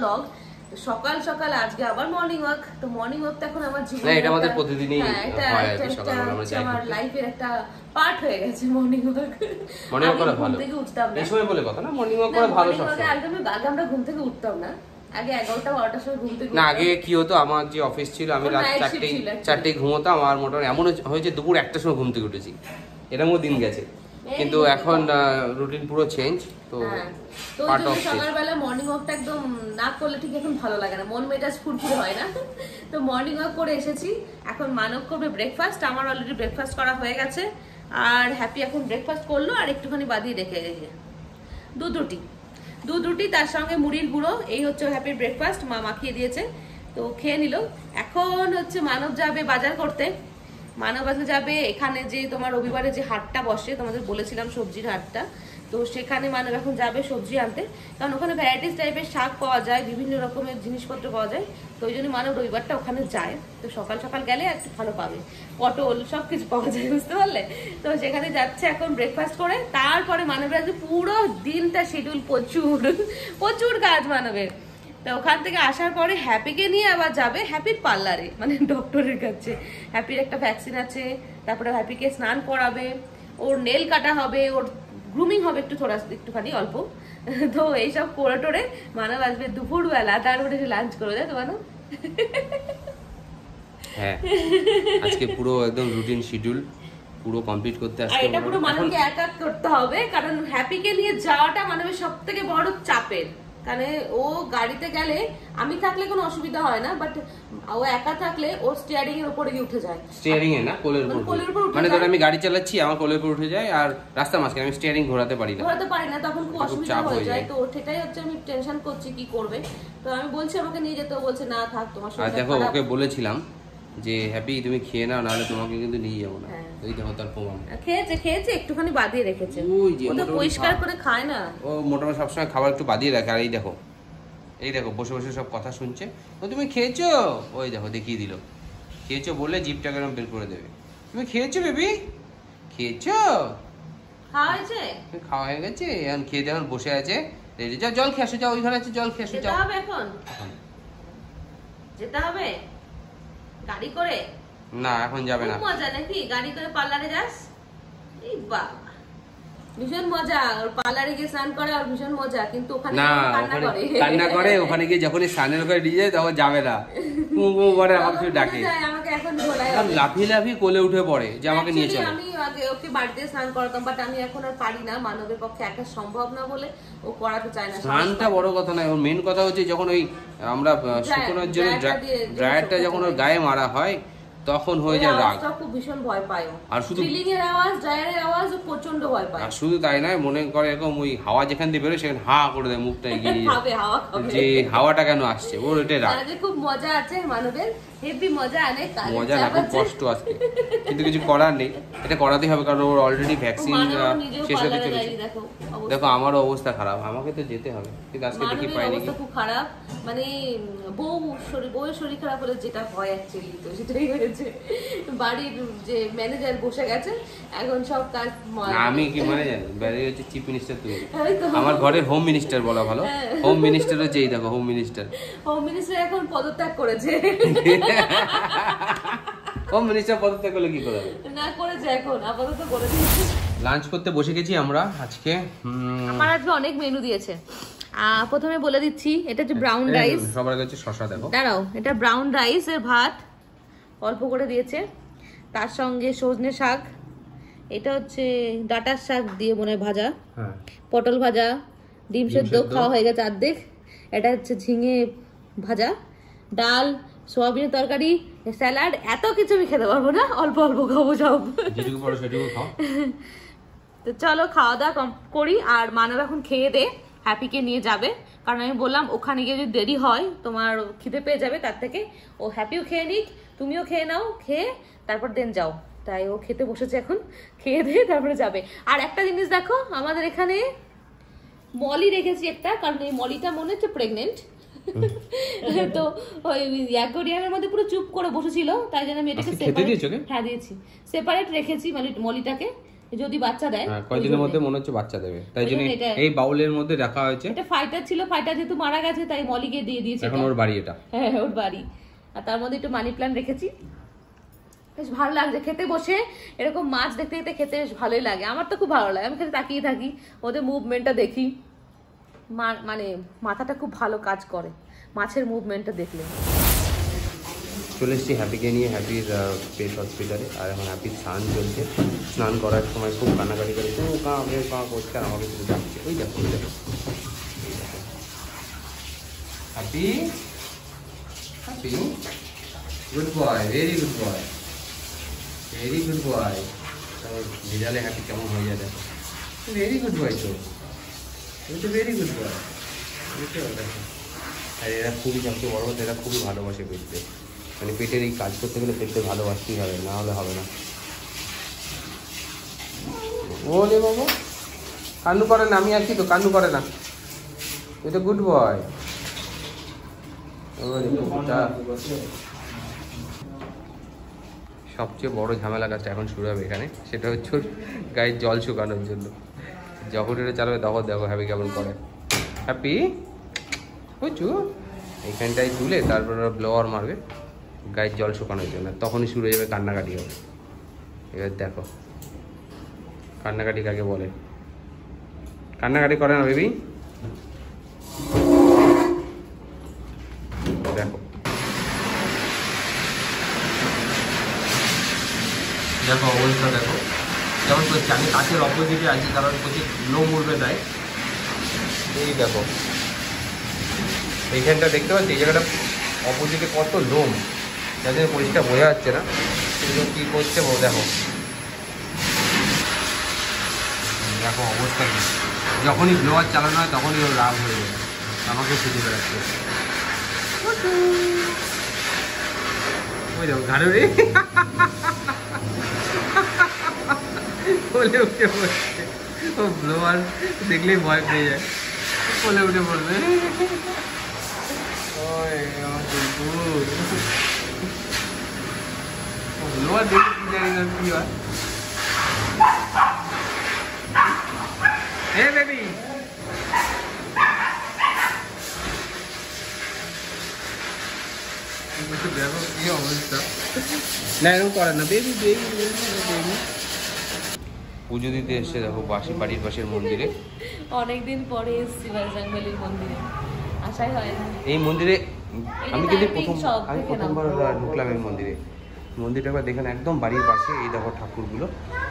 Blog. সকাল সকাল আজকে আবার মর্নিং ওয়াক। তো মর্নিং ওয়াক তো এখন আমার জীবনে, এটা আমাদের প্রতিদিনই হয় আর কি, সকালবেলা আমরা যাই। আমার লাইফের একটা পার্ট হয়ে গেছে মর্নিং ওয়াক। মর্নিং ওয়াক করা ভালো। ঘুম থেকে উঠতাম না, এই সময় বলে কথা না, মর্নিং ওয়াক করা ভালো সবসময়। আগে আমরা ঘুম থেকে উঠতাম না, আগে 11টা-12টার সময় ঘুম থেকে না। আগে কি হতো, আমার যে অফিস ছিল আমি রাত 4টেয় ঘুমোতাম, আর মোটামুটি এমন হয়েছে দুপুর 1টার সময় ঘুম থেকে উঠেছি, এরকমও দিন গেছে। কিন্তু এখন রুটিন পুরো চেঞ্জ। তো সকালবেলা মর্নিং ওয়াকটা একদম না করলে ঠিক এখন ভালো লাগে না, মন মেজাজ ফুরফুরে হয় না। তো মর্নিং ওয়াক করে এসেছি, এখন মানব করবে ব্রেকফাস্ট। আমার অলরেডি ব্রেকফাস্ট করা হয়ে গেছে, আর হ্যাপি এখন ব্রেকফাস্ট করলো, আর একটুখানি বাদিয়ে রেখে গেছে দুধ রুটি তার সঙ্গে মুড়ির গুঁড়ো। এই হচ্ছে হ্যাপির ব্রেকফাস্ট, মা মাখিয়ে দিয়েছে, তো খেয়ে নিল। এখন হচ্ছে মানব যাবে বাজার করতে। মানব বাজার যাবে, এখানে যে তোমার রবিবারে যে হাটটা বসে তোমাদের বলেছিলাম, সবজির হাটটা, তো সেখানে মানব এখন যাবে সবজি আনতে, কারণ ওখানে ভ্যারাইটিস টাইপের শাক পাওয়া যায়, বিভিন্ন রকমের জিনিসপত্র পাওয়া যায়। তো ওই জন্য মানব রবিবারটা ওখানে যায়। তো সকাল সকাল গেলে একটু ভালো পাবে, পটল সব কিছু পাওয়া যায়, বুঝতে পারলে? তো সেখানে যাচ্ছে এখন ব্রেকফাস্ট করে। তারপরে মানবের আজকে পুরো দিনটা শিডিউল প্রচুর কাজ মানবের। তো ওখান থেকে আসার পরে হ্যাপিকে নিয়ে আবার যাবে হ্যাপির পার্লারে, মানে ডক্টরের কাছে। হ্যাপির একটা ভ্যাকসিন আছে, তারপরে হ্যাপিকে স্নান করাবে, ওর নেল কাটা হবে, ওর গ্রুমিং হবে একটুখানি অল্প। তো এইসব করে টোরে মানব আসবে দুপুরবেলা, তারপরে লাঞ্চ করে দেয়। তো মানব হ্যাঁ, আজকে পুরো একদম রুটিন শিডিউল পুরো কমপ্লিট করতে আসছে। আর এটা পুরো মানবকে একা করতে হবে, কারণ হ্যাপিকে নিয়ে যাওয়াটা মানবের সবথেকে বড় চাপের। কারণ ও গাড়িতে গেলে আমি থাকলে কোনো অসুবিধা হয় না, বাট ও একা থাকলে ও স্টিয়ারিং এর উপরে গিয়ে উঠে যায়। স্টিয়ারিং এ না, কোলের উপর। মানে ধর আমি গাড়ি চালাচ্ছি, আমার কোলের উপর উঠে যায়, আর রাস্তার মাঝখানে আমি স্টিয়ারিং ঘোরাতে পারি না, তখন খুব অসুবিধা হয়ে যায়। তো সেটাই হচ্ছে আমি টেনশন করছি কি করবে। তো আমি বলছি আমাকে নিয়ে যেতে, ও বলছে না থাক তোমার সাথে। আর দেখো, ওকে বলেছিলাম যে হ্যাপি তুমি খেয়ে নাও, নাহলে তোমাকে কিন্তু নিয়ে যাবো না। ওই দেখো তার প্রমাণ। খেয়েছে একটুখানি বাদিয়ে রেখেছে, ও তো পরিষ্কার করে খায় না। ও মোটামুটি সবসময় খাবার একটু বাদিয়ে রাখে। আর এই দেখো বসে বসে সব কথা শুনছে। ও তুমি খেয়েছো? ওই দেখো দেখিয়ে দিল, খেয়েছো বলে জিভটা কেন বের করে দেবে। তুমি খেয়েছো বেবি? খেয়েছো? খাওয়া হয়ে গেছে, এখন খেয়ে এখন বসে আছে। যাও জল খেয়ে আসো, যাও ওই ঘরে আছে, জল খেয়ে আসো, যাও। এখন যেতে হবে গাড়ি করে? না এখন যাবে না। মজা নাকি গাড়ি করে পার্লারে যাস? এই বাবা, ভীষণ মজা। ওর পার্লারে গিয়ে স্নান করে, আর ভীষণ মজা। কিন্তু ওখানে কান্না করে, ওখানে গিয়ে যখন স্নানের ওখানে নিয়ে যায় তখন যাবে না, করে আমাকে ডাকে, আমাকে এখন ঝোলায় লাফিয়ে কোলে উঠে পড়ে যে আমাকে নিয়ে চলো। আমি আগে ওকে বাড়িতে স্নান করাতাম, বাট আমি এখন আর পারি না, মানবের পক্ষে একা সম্ভব না বলে ও করাতে চায় না। স্নানটা বড় কথা নয়, ওর মেন কথা হচ্ছে যখন ওই আমরা শুকনোর জন্য ড্রায়ারটা যখন ওর গায়ে মারা হয় তখন হয়ে যায় রাগ। খুব ভীষণ ভয় পায়। আর শুধু ফিলিং এর আওয়াজ, ড্রায়ারের আওয়াজ প্রচন্ড ভয় পায়। আর শুধু তাই নয়, মনে করে এরকম ওই হাওয়া যেখান দিয়ে বেরোয় সেখানে হা করে দেয়, মুখটা এগিয়ে যে হাওয়াটা কেন আসছে, ওর এটা রাগ। খুব মজা আছে মানবের, হেভি মজা আনে। মজা না, খুব কষ্ট আজকে, কিন্তু কিছু করার নেই, এটা করাতেই হবে, কারণ ওর অলরেডি ভ্যাকসিন শেষ হতে চলেছে। দেখো আমারও অবস্থা খারাপ, আমাকে তো যেতে হবে, কিন্তু আজকে দেখি পাইনি। অবস্থা খুব খারাপ, মানে বউয়ের শরীর খারাপ হলে যেটা হয় অ্যাকচুয়ালি, তো সেটাই হয়েছে। বাড়ির যে ম্যানেজার বসে গেছে, এখন সব কাজ আমি কি মানে জানি, বাড়ির হচ্ছে চিফ মিনিস্টার, তুমি আমার ঘরের হোম মিনিস্টার বলা ভালো। হোম মিনিস্টার হচ্ছে এই দেখো, হোম মিনিস্টার এখন পদত্যাগ করেছে। হোম মিনিস্টার পদত্যাগ করলে কি করে না করেছে, এখন আপাতত করে দিয়েছে। লাঞ্চ করতে বসে গেছি আমরা আজকে। আমার আজকে অনেক মেনু দিয়েছে। প্রথমে বলে দিচ্ছি, এটা হচ্ছে ব্রাউন রাইস। সবার কাছে শসা দেখো, দাঁড়াও, এটা ব্রাউন রাইস এর ভাত অল্প করে দিয়েছে, তার সঙ্গে সজনে শাক, এটা হচ্ছে ডাঁটার শাক দিয়ে মনে হয় ভাজা, পটল ভাজা, ডিম সেদ্ধ খাওয়া হয়ে গেছে অর্ধেক, এটা হচ্ছে ঝিঙে ভাজা, ডাল, সোয়াবিনের তরকারি, স্যালাড। এত কিছু আমি খেতে পারবো না, অল্প অল্প খাবো সব। তো চলো খাওয়া দাওয়া করি। আর মানব এখন খেয়ে দে, হ্যাপিকে নিয়ে যাবে, কারণ আমি বললাম ওখানে গিয়ে যদি দেরি হয় তোমার খিদে পেয়ে যাবে, তার থেকে ও হ্যাপিও খেয়ে নিক, তুমিও খেয়ে নাও, খেয়ে তারপর দেন যাও। তাই ও খেতে বসেছে, এখন খেয়ে দিয়ে তারপরে যাবে। আর একটা জিনিস দেখো, আমাদের এখানে মলি রেখেছি একটা, কারণ এই মলিটা মনে হচ্ছে প্রেগনেন্ট। তো ওই অ্যাকোয়ারিয়ামের মধ্যে পুরো চুপ করে বসেছিল, তাই জন্য আমি এটাকে দিয়েছি, সেপারেট রেখেছি, মানে মলিটাকে। যদি বাচ্চা দেয় কয়েকদিনের মধ্যে মনে হচ্ছে বাচ্চা দেবে, তাই জন্য এই বাউলের মধ্যে রাখা হয়েছে। এটা ফাইটার ছিল, ফাইটার যেহেতু মারা গেছে তাই মলিকে দিয়ে দিয়েছে, এখন ওর বাড়ি এটা। হ্যাঁ ওর বাড়ি। আর তার মধ্যে একটু মানি প্ল্যান্ট রেখেছি, বেশ ভালো লাগছে খেতে। বসে এরকম মাছ দেখতে দেখতে খেতে বেশ ভালোই লাগে, আমার তো খুব ভালো লাগে। আমি খেতে তাকিয়ে থাকি, ওদের মুভমেন্টটা দেখি, মানে মাথাটা খুব ভালো কাজ করে মাছের মুভমেন্টটা দেখলে। চলে এসেছি হ্যাপিকে নিয়ে হ্যাপির পেট হসপিটালে। আর এখন হ্যাপির স্নান চলছে। স্নান করার সময় খুব কান্নাকাটি করে কাঁ করছে, আর আমাকে শুধু ডাকছে। ওই দেখো ওই দেখো happy, happy good boy, very good boy, very good boy. ভিজালে হ্যাপি কেমন হয়ে যায় দেখো, ভেরি গুড বয়। তো তুমি তো ভেরি গুড বয়। দেখো, আর এরা খুবই সবচেয়ে বড় কথা, এরা খুবই ভালোবাসে পেটতে। মানে পেটের এই কাজ করতে গেলে পেটে ভালোবাসতেই হবে, না হলে হবে না। ওলে বাবা কান্নু করে না, আমি আছি তো, কান্নু করে না। তুই তো গুড বয়। সবচেয়ে বড় ঝামেলা কাজটা এখন শুরু হবে এখানে, সেটা হচ্ছে গায়ের জল শুকানোর জন্য। যখন এটা চালাবে তখন দেখো হ্যাপি কেমন করে। হ্যাপি বুঝছো, এইখানটায় তুলে তারপর ওরা ব্লোয়ার মারবে গায়ের জল শুকানোর জন্য, তখনই শুরু হয়ে যাবে কান্নাকাটি হবে। এবার দেখো কান্নাকাটি কাকে বলে। কান্নাকাটি করে না বেবি, দেখো দেখো অবস্থা দেখো কেমন করছে। আমি কাছের অপোজিটে আছি, কারণ প্রচুর লোম উঠবে তাই। এই দেখো এইখানটা দেখতে পাচ্ছি, এই জায়গাটা অপোজিটে কত লোম, যাদের পরিষ্কার বোঝা যাচ্ছে না সেগুলো কী করছে। দেখো দেখো অবস্থা কী, যখনই ব্লোয়ার চালানো হয় তখনই ওর রাগ হয়ে যায়, আমাকে খুঁজে বেড়াচ্ছে। ওই দেখো ঘাড়ে রে বলে উঠে পড়ছে। ও ব্লোয়ার দেখলেই ভয় পেয়ে যায়, বলে উঠে পড়বে। ব্লোয়ার দেখে কি জানি না কি হয়। হে বেবি দেখো কি অবস্থা। না এরকম করে না বেবি, বেবি বেবি। পুজো দিতে এসছে দেখো বাড়ির পাশের মন্দিরে। অনেকদিন পরে এসেছি বজরংবলীর মন্দিরে, আশাই হয় না। এই মন্দিরে আমি কিন্তু প্রথমবার ঢুকলাম এই মন্দিরে। মন্দিরটা একবার দেখেন, একদম বাড়ির পাশে। এই দেখো ঠাকুরগুলো,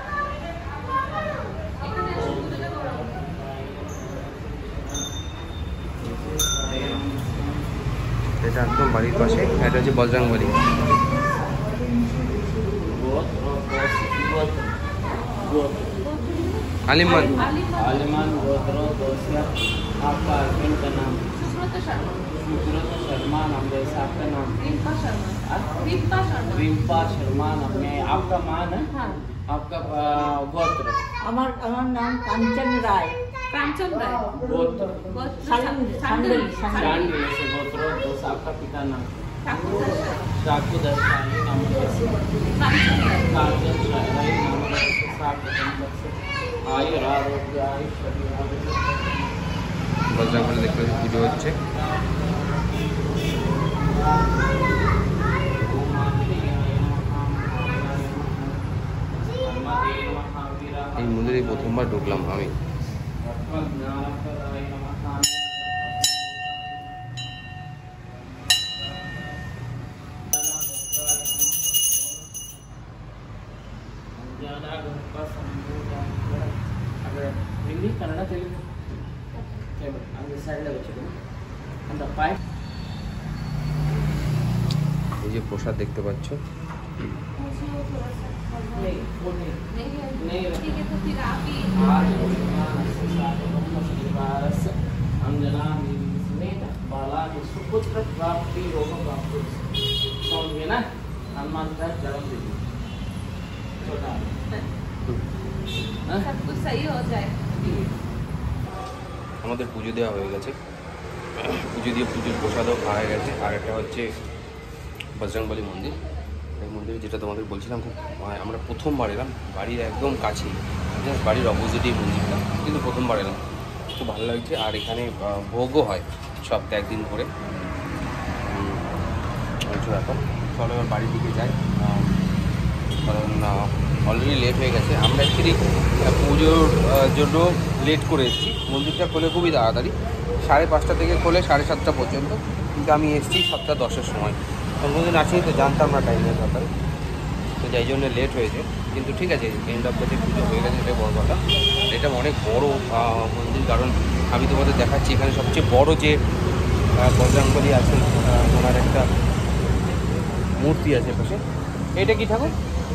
এটা একদম বাড়ির পাশে। এটা হচ্ছে বজরংবলী। आलिमान आलिमान गोत्र दोसिया आपका हस्बैंड का नाम सुब्रत शर्मा नाम जैसे आपका नाम रिम्पा शर्मा नाम में आपका मान है। हाँ। आपका गोत्र আমার নাম কাঞ্চন রায়। कांचन राय गोत्र सांडली सांडली से गोत्र दोस्त आपका पिता नाम ठाकुर दर्शाई नाम जैसे कांचन राय नाम जैसे आयुर आरोग्य বজরংবলী দেখতে পুজো হচ্ছে। এই মন্দিরে প্রথমবার ঢুকলাম আমি। हिंदी कन्नड़ तेलुगु அந்த சைடுல வெச்சுக்கணும் அந்த পাইপ। এই যে প্রসাদ দেখতে পাচ্ছ, सुपुत्र प्राप्ति होगा प्राप्ति समझे ना। हनुमान का जन्म दिन छोटा सब कुछ सही हो जाए। আমাদের পুজো দেওয়া হয়ে গেছে। পুজো দিয়ে পুজোর প্রসাদও খাওয়া গেছে। আর একটা হচ্ছে বজরংবলী মন্দির। এই মন্দিরে যেটা তোমাদের বলছিলাম, খুব আমরা প্রথমবার এলাম, বাড়ির একদম কাছেই। জাস্ট বাড়ির অপোজিটেই মন্দিরটা, কিন্তু প্রথমবার এলাম, খুব ভালো লাগছে। আর এখানে ভোগও হয় সপ্তাহে একদিন করে। এখন চলো এবার বাড়ির দিকে যাই, কারণ অলরেডি লেট হয়ে গেছে। আমরা অ্যাকচুয়ালি পুজোর জন্য লেট করে এসেছি। মন্দিরটা খোলে খুবই তাড়াতাড়ি, 5:30 থেকে খোলে 7:30 পর্যন্ত, কিন্তু আমি এসেছি 7:10-এর সময়। কোনোদিন আসিনি তো জানতাম না টাইমের ব্যাপারে, তো যাই জন্য লেট হয়েছে। কিন্তু ঠিক আছে, এন্ড অফ দ্য ডে পুজো হয়ে গেছে, এটাই বড় কথা। এটা অনেক বড় মন্দির, কারণ আমি তোমাদের দেখাচ্ছি এখানে সবচেয়ে বড় যে বজরংবলী আছে, ওনার একটা মূর্তি আছে পাশে। এটা কি ঠাকুর?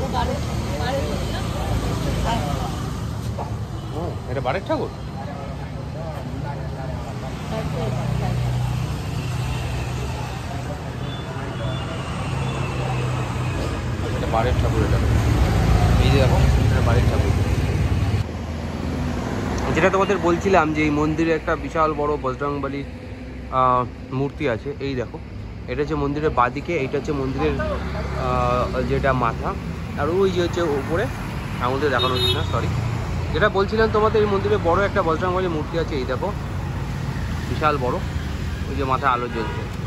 এটা বাড়ির ঠাকুর? এটা বাড়ির ঠাকুর, এটা এই যে দেখো, এটা বাড়ির ঠাকুর। যেটা তোমাদের বলছিলাম যে এই মন্দিরে একটা বিশাল বড় বজরংবলীর মূর্তি আছে। এই দেখো, এটা হচ্ছে মন্দিরের বাঁদিকে, এইটা হচ্ছে মন্দিরের যেটা মাথা। আর ওই যে হচ্ছে উপরে, আমাদের দেখানো হচ্ছে না, সরি। যেটা বলছিলাম তোমাদের, এই মন্দিরে বড় একটা বজরংবলীর মূর্তি আছে। এই দেখো, বিশাল বড়, ওই যে মাথায় আলো জ্বলছে।